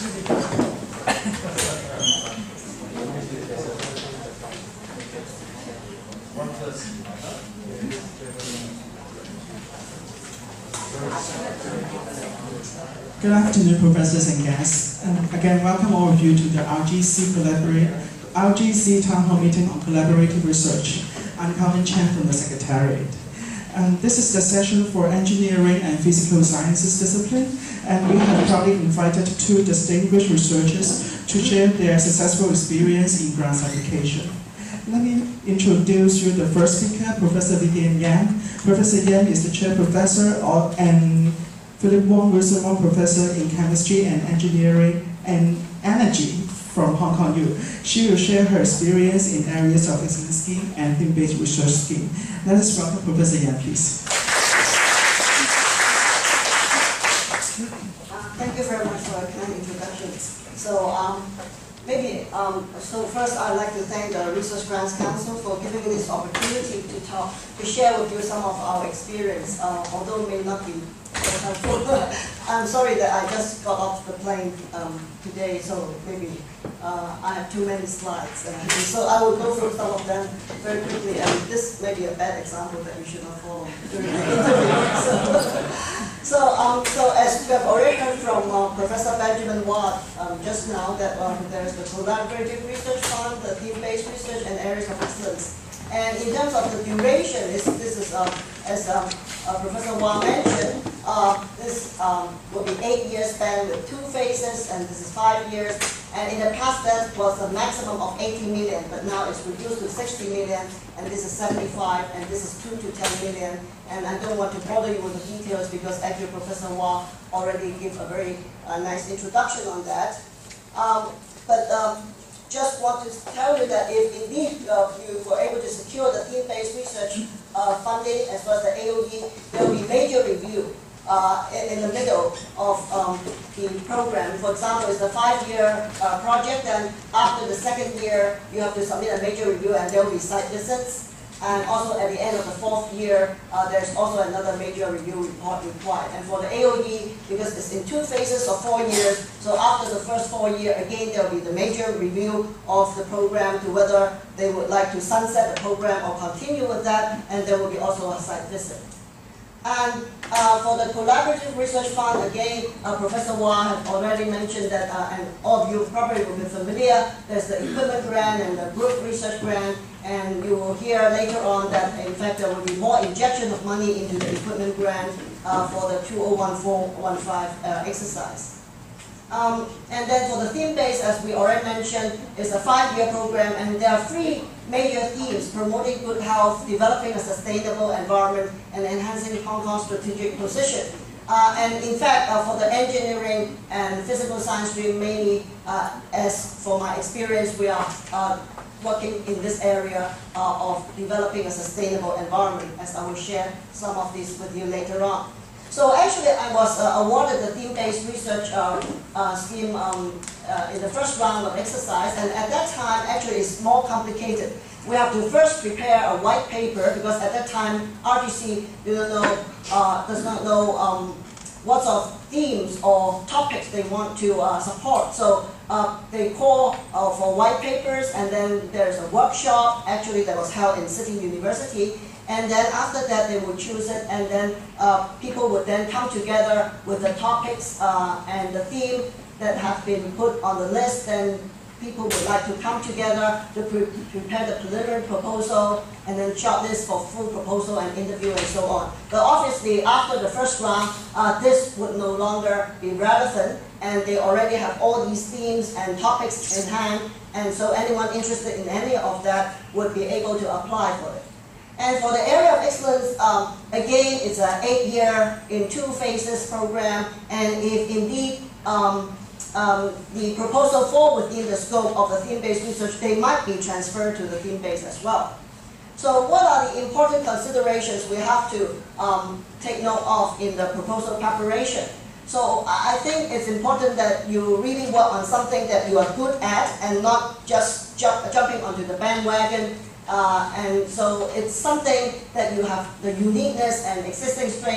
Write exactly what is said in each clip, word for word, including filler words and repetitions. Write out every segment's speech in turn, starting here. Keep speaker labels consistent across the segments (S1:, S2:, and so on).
S1: Good afternoon, professors and guests. And again, welcome all of you to the R G C Collaborate, R G C Town Hall Meeting on Collaborative Research. I'm Colin Chen from the Secretariat. And this is the session for engineering and physical sciences discipline. And we have proudly invited two distinguished researchers to share their successful experience in grants application. Let me introduce you the first speaker, Professor Vivian Yang. Professor Yang is the chair professor of, and Philip Wong Wilson Wong Professor in Chemistry and Engineering and Energy from Hong Kong U. She will share her experience in areas of excellence scheme and theme-based research scheme. Let us welcome Professor Yang, please.
S2: Uh, thank you very much for a kind introduction. So, um, maybe, um, so first I'd like to thank the Research Grants Council for giving me this opportunity to talk, to share with you some of our experience, uh, although it may not be I'm sorry that I just got off the plane um, today, so maybe uh, I have too many slides. Uh, so I will go through some of them very quickly, and this may be a bad example that you should not follow during the interview. So, so, um, so as we have already heard from uh, Professor Benjamin Watt um, just now, that um, there is the Collaborative Research Fund, the theme-based research, and areas of excellence. And in terms of the duration, this, this is, um, as um, uh, Professor Wang mentioned, uh, this um, will be eight years span with two phases, and this is five years. And in the past, that was a maximum of eighty million, but now it's reduced to sixty million, and this is seventy-five, and this is two to ten million. And I don't want to bother you with the details because actually Professor Wang already gave a very uh, nice introduction on that. Um, but um, just want to tell you that if indeed uh, you were able to secure the theme-based research uh, funding as well as the A O E, there will be major review uh, in, in the middle of um, the program. For example, it's a five-year uh, project, and after the second year, you have to submit a major review, and there will be site visits. And also at the end of the fourth year, uh, there's also another major review report required. And for the A O E, because it's in two phases of four years, so after the first four years, again, there will be the major review of the program to whether they would like to sunset the program or continue with that, and there will be also a site visit. And uh, for the Collaborative Research Fund, again, uh, Professor Wang has already mentioned that, uh, and all of you probably will be familiar, there's the equipment grant and the group research grant, and you will hear later on that, in fact, there will be more injection of money into the equipment grant uh, for the two oh one four one five uh, exercise. Um, and then for the theme base, as we already mentioned, is a five-year program, and there are three major themes: promoting good health, developing a sustainable environment, and enhancing Hong Kong's strategic position. Uh, and in fact, uh, for the engineering and physical science stream, mainly, uh, as for my experience, we are uh, working in this area uh, of developing a sustainable environment, as I will share some of these with you later on. So actually, I was uh, awarded the theme-based research uh, uh, scheme um, uh, in the first round of exercise, and at that time, actually, it's more complicated. We have to first prepare a white paper, because at that time, R G C do not know, uh, does not know um, what sort of themes or topics they want to uh, support. So uh, they call uh, for white papers, and then there's a workshop, actually, that was held in City University. And then after that, they would choose it, and then uh, people would then come together with the topics uh, and the theme that have been put on the list. And people would like to come together to pre prepare the preliminary proposal, and then shortlist for full proposal and interview and so on. But obviously, after the first round, uh, this would no longer be relevant, and they already have all these themes and topics in hand, and so anyone interested in any of that would be able to apply for it. And for the area of excellence, um, again, it's an eight-year in two phases program, and if indeed um, um, the proposal fall within the scope of the theme-based research, they might be transferred to the theme-based as well. So what are the important considerations we have to um, take note of in the proposal preparation? So I think it's important that you really work on something that you are good at, and not just jump, jumping onto the bandwagon. Uh, and so it's something that you have the uniqueness and existing strength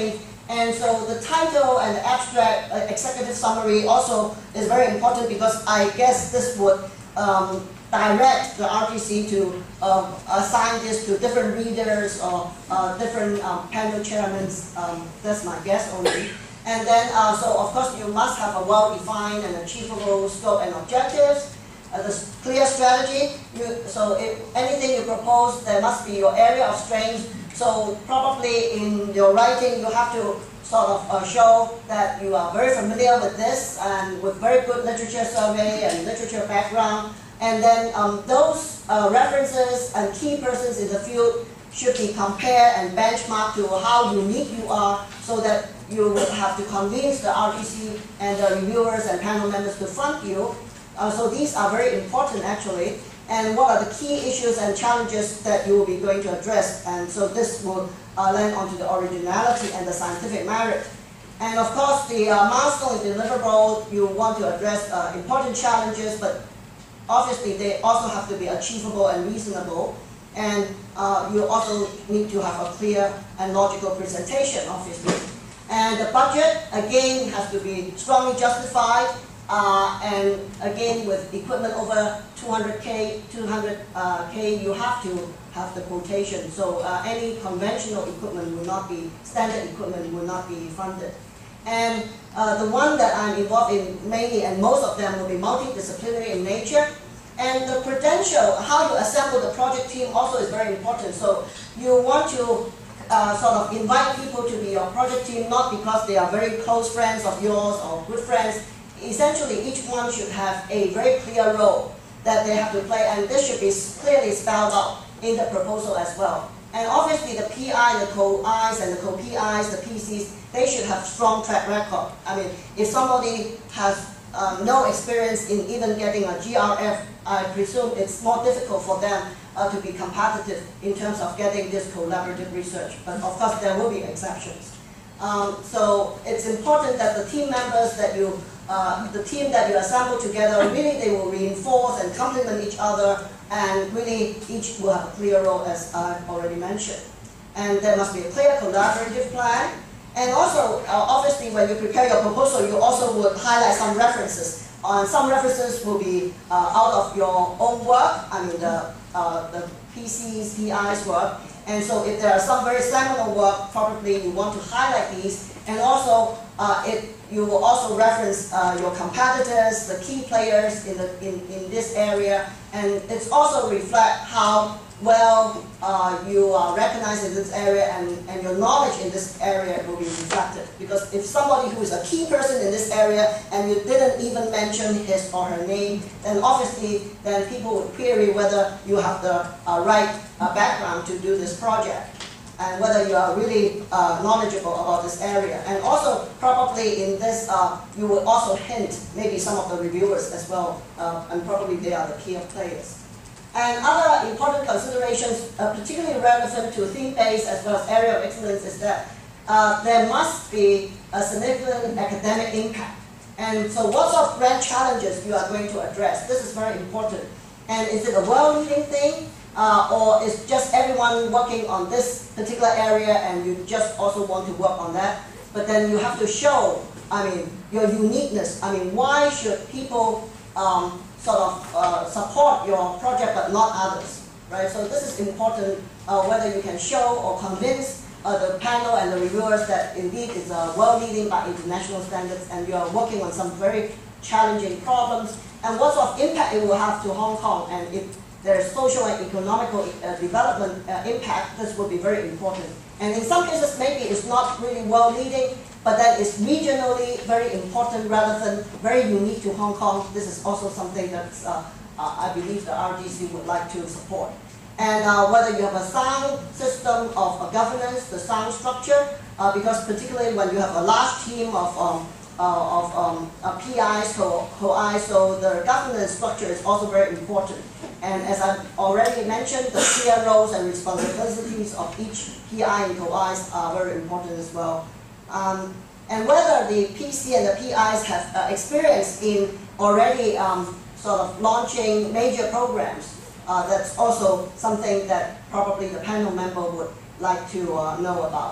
S2: And so the title and the abstract uh, executive summary also is very important because I guess this would um, direct the R G C to uh, assign this to different readers or uh, different um, panel chairmen. Um, that's my guess only. And then, uh, so of course, you must have a well-defined and achievable scope and objectives. Uh, the clear strategy. You, so if anything you propose, there must be your area of strength. So probably in your writing, you have to sort of uh, show that you are very familiar with this and with very good literature survey and literature background. And then um, those uh, references and key persons in the field should be compared and benchmarked to how unique you are so that you will have to convince the R G C and the reviewers and panel members to fund you. Uh, so these are very important actually. And what are the key issues and challenges that you will be going to address? And so this will uh, land onto the originality and the scientific merit. And of course, the uh, milestone and deliverable, you want to address uh, important challenges, but obviously they also have to be achievable and reasonable. And uh, you also need to have a clear and logical presentation, obviously. And the budget, again, has to be strongly justified. Uh, and again, with equipment over two hundred K, two hundred K, you have to have the quotation. So uh, any conventional equipment will not be, standard equipment will not be funded. And uh, the one that I'm involved in mainly, and most of them will be multidisciplinary in nature. And the credential, how you assemble the project team also is very important. So you want to uh, sort of invite people to be your project team, not because they are very close friends of yours or good friends. Essentially, each one should have a very clear role that they have to play, and this should be clearly spelled out in the proposal as well. And obviously, the P I, the co-Is, and the co-P Is, the P Cs, they should have strong track record. I mean, if somebody has um, no experience in even getting a G R F, I presume it's more difficult for them uh, to be competitive in terms of getting this collaborative research. But of course, there will be exceptions. Um, so it's important that the team members that you Uh, the team that you assemble together, really they will reinforce and complement each other, and really each will have a clear role, as I've already mentioned. And there must be a clear collaborative plan. And also, uh, obviously, when you prepare your proposal, you also would highlight some references. Uh, some references will be uh, out of your own work, I mean the, uh, the P Cs, P Is work. And so if there are some very seminal work, probably you want to highlight these. And also, uh, it you will also reference uh, your competitors, the key players in, the, in, in this area, and it's also reflect how well uh, you are recognized in this area, and, and your knowledge in this area will be reflected. Because if somebody who is a key person in this area and you didn't even mention his or her name, then obviously then people would query whether you have the uh, right uh, background to do this project, and whether you are really uh, knowledgeable about this area. And also, probably in this, uh, you will also hint maybe some of the reviewers as well, uh, and probably they are the key players. And other important considerations, uh, particularly relevant to theme-based as well as area of excellence, is that uh, there must be a significant academic impact. And so what sort of grand challenges you are going to address? This is very important. And is it a world-leading thing? Uh, or is just everyone working on this particular area and you just also want to work on that? But then you have to show, I mean, your uniqueness. I mean, why should people um, sort of uh, support your project but not others, right? So this is important, uh, whether you can show or convince uh, the panel and the reviewers that indeed it's uh, well-leading by international standards and you are working on some very challenging problems, and what sort of impact it will have to Hong Kong, and if there's social and economical uh, development uh, impact, this will be very important. And in some cases, maybe it's not really well-leading, but that is regionally very important, relevant, very unique to Hong Kong. This is also something that uh, uh, I believe the R G C would like to support. And uh, whether you have a sound system of uh, governance, the sound structure, uh, because particularly when you have a large team of um, Uh, of um, uh, P Is, co-Is, so the governance structure is also very important. And as I've already mentioned, the clear roles and responsibilities of each P I and co-Is are very important as well. Um, and whether the P C and the P Is have uh, experience in already um, sort of launching major programs, uh, that's also something that probably the panel member would like to uh, know about.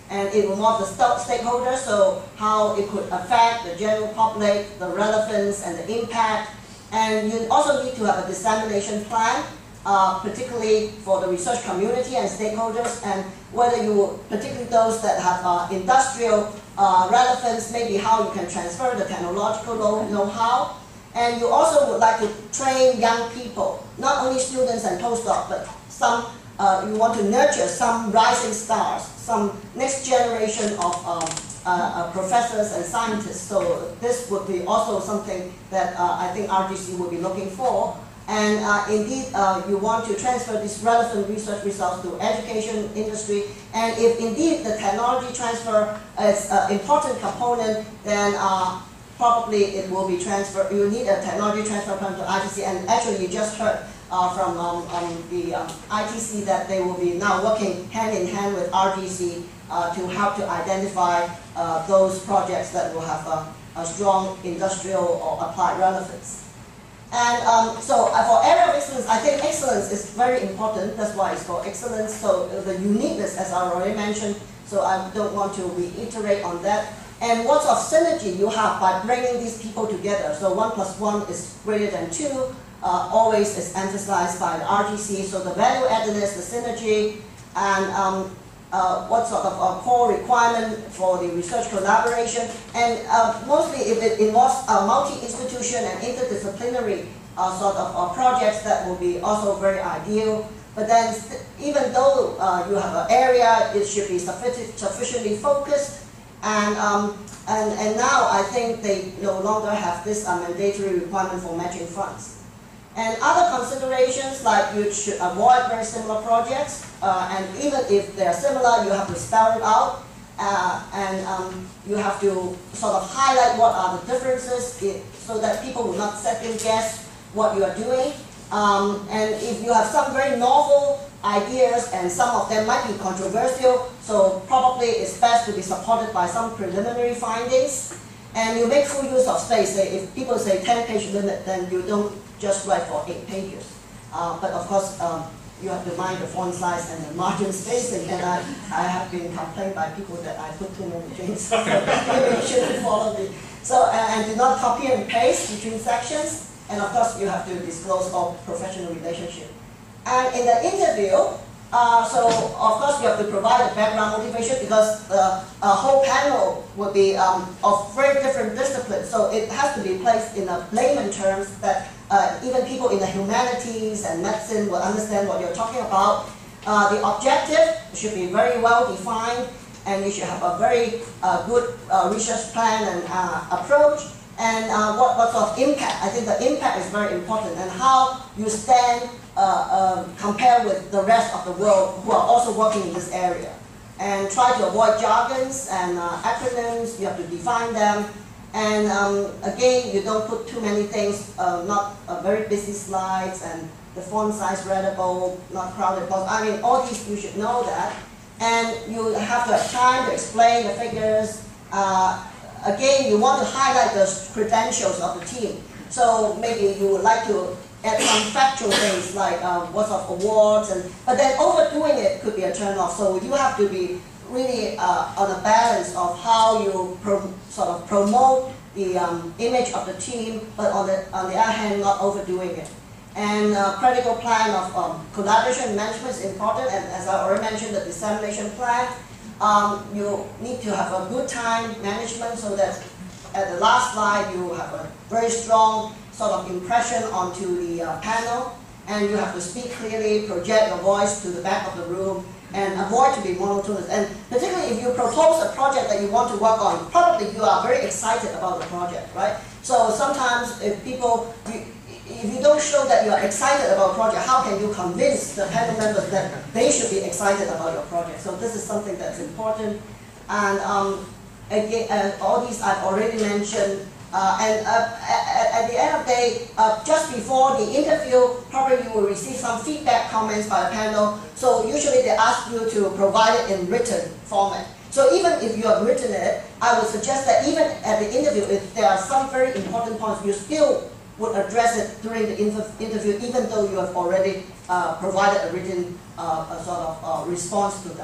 S2: and it involves the stakeholders, so how it could affect the general public, the relevance and the impact. And you also need to have a dissemination plan, uh, particularly for the research community and stakeholders, and whether you, particularly those that have uh, industrial uh, relevance, maybe how you can transfer the technological know-how. And you also would like to train young people, not only students and postdocs, but some, uh, you want to nurture some rising stars, some next generation of um, uh, uh, professors and scientists. So this would be also something that uh, I think R G C will be looking for. And uh, indeed, uh, you want to transfer these relevant research results to education industry. And if indeed the technology transfer is an important component, then uh, probably it will be transferred. You need a technology transfer plan to I T C. And actually, you just heard uh, from um, um, the um, I T C that they will be now working hand in hand with R G C uh, to help to identify uh, those projects that will have a, a strong industrial or applied relevance. And um, so uh, for area of excellence, I think excellence is very important. That's why it's called excellence. So uh, the uniqueness, as I already mentioned, so I don't want to reiterate on that. And what sort of synergy you have by bringing these people together. So one plus one is greater than two, uh, always is emphasized by the R G C. So the value addedness, the synergy, and um, Uh, what sort of uh, core requirement for the research collaboration, and uh, mostly if it involves uh, multi-institution and interdisciplinary uh, sort of uh, projects, that will be also very ideal. But then even though uh, you have an area, it should be sufficient, sufficiently focused, and, um, and, and now I think they no longer have this uh, mandatory requirement for matching funds. And other considerations, like you should avoid very similar projects, uh, and even if they're similar, you have to spell it out, uh, and um, you have to sort of highlight what are the differences it, so that people will not second guess what you are doing. Um, and if you have some very novel ideas, and some of them might be controversial, so probably it's best to be supported by some preliminary findings. And you make full use of space. Say, if people say ten page limit, then you don't just write for eight pages. Uh, but of course, um, you have to mind the font size and the margin spacing. And I, I have been complained by people that I put too many things. So maybe you shouldn't follow me. So, and, and do not copy and paste between sections. And of course, you have to disclose all professional relationship. And in the interview, Uh, so, of course, you have to provide a background motivation, because the uh, whole panel will be um, of very different disciplines. So it has to be placed in a layman terms that uh, even people in the humanities and medicine will understand what you're talking about. Uh, the objective should be very well defined, and you should have a very uh, good uh, research plan and uh, approach. And uh, what, what sort of impact? I think the impact is very important, and how you stand uh, uh, compared with the rest of the world who are also working in this area. And try to avoid jargons and uh, acronyms. You have to define them. And um, again, you don't put too many things, uh, not uh, very busy slides, and the font size readable, not crowded. I mean, all these you should know that. And you have to have time to explain the figures. Uh, Again, you want to highlight the credentials of the team. So maybe you would like to add some factual things like um, what sort of awards, and but then overdoing it could be a turn-off. So you have to be really uh, on a balance of how you pro sort of promote the um, image of the team, but on the, on the other hand, not overdoing it. And a critical plan of um, collaboration and management is important, and as I already mentioned, the dissemination plan. Um, you need to have a good time management, so that at the last slide you have a very strong sort of impression onto the uh, panel, and you have to speak clearly, project your voice to the back of the room, and avoid to be monotonous. And particularly if you propose a project that you want to work on, probably you are very excited about the project, right? So sometimes if people, you, if you don't show that you are excited about a project, how can you convince the panel members that they should be excited about your project? So this is something that's important. And um, again, uh, all these I've already mentioned. Uh, and uh, at, at the end of the day, uh, just before the interview, probably you will receive some feedback comments by the panel. So usually they ask you to provide it in written format. So even if you have written it, I would suggest that even at the interview, if there are some very important points, you still would address it during the interview, even though you have already uh, provided a written uh, a sort of uh, response to that.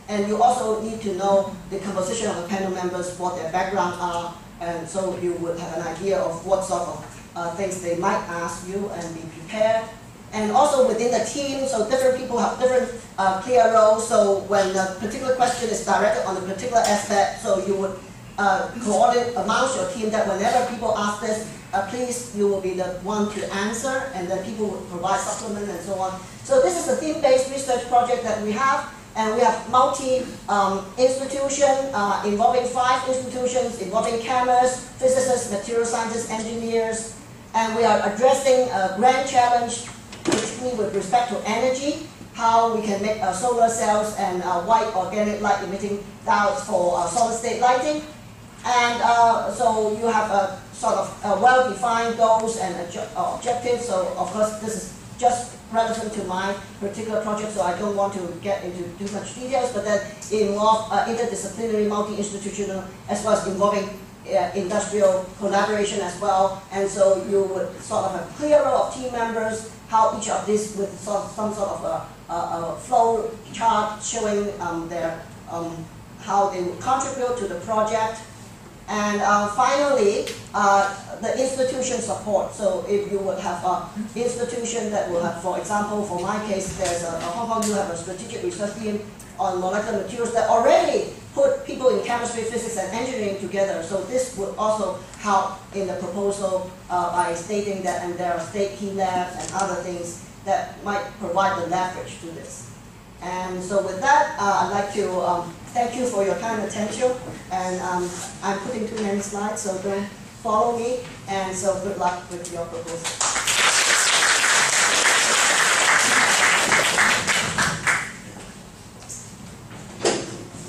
S2: And you also need to know the composition of the panel members, what their background are, and so you would have an idea of what sort of uh, things they might ask you and be prepared. And also within the team, so different people have different uh, clear roles, so when a particular question is directed on a particular aspect, so you would uh, coordinate amongst your team that whenever people ask this, uh, please, you will be the one to answer, and then people will provide supplement and so on. So this is a theme-based research project that we have. And we have multi-institution um, uh, involving five institutions, involving chemists, physicists, material scientists, engineers. And we are addressing a grand challenge, particularly with respect to energy, how we can make uh, solar cells and uh, white organic light emitting diodes for uh, solid state lighting. And uh, so you have a sort of uh, well-defined goals and uh, objectives. So of course this is just relevant to my particular project, so I don't want to get into too much details, but then involve uh, interdisciplinary, multi-institutional, as well as involving uh, industrial collaboration as well. And so you would sort of have a clear role of team members, how each of these with sort of, some sort of a, a, a flow chart showing um, their, um, how they would contribute to the project. And uh, finally, uh, the institution support. So if you would have an institution that will have, for example, for my case, there's a, a Hong Kong, you have a strategic research team on molecular materials that already put people in chemistry, physics, and engineering together. So this would also help in the proposal uh, by stating that, and there are state key labs and other things that might provide the leverage to this. And so with that, uh, I'd like to um, thank you for your kind attention. And um, I'm putting too many slides, so don't follow me. And so good luck with your proposal.